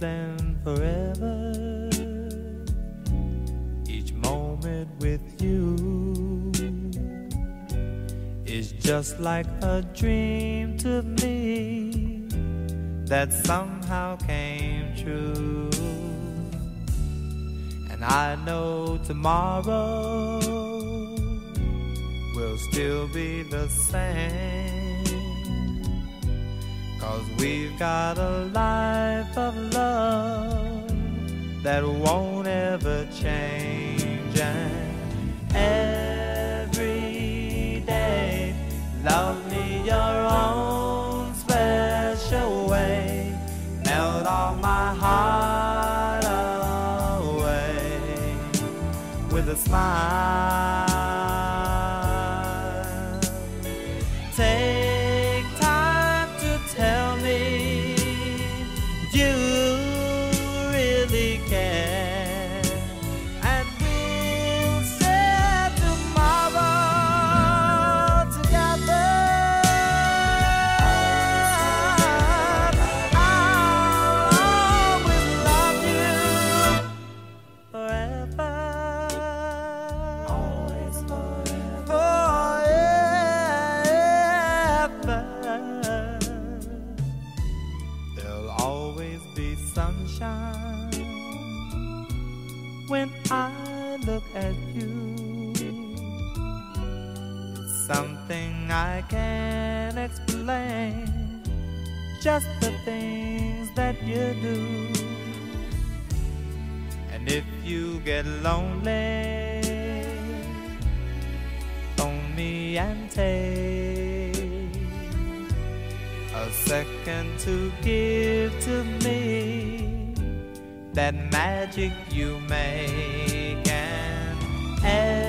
always and forever. Each moment with you is just like a dream to me that somehow came true. And I know tomorrow will still be the same, 'cause we've got a life of love that won't ever change. And every day, love me your own special way, melt all my heart away with a smile. Take time to tell me you really care, and we'll share tomorrow together. I'll always love you forever. Always forever. There'll always be sunshine when I look at you. It's something I can't explain, just the things that you do. And if you get lonely, phone me and take a second to give to me that magic you make. And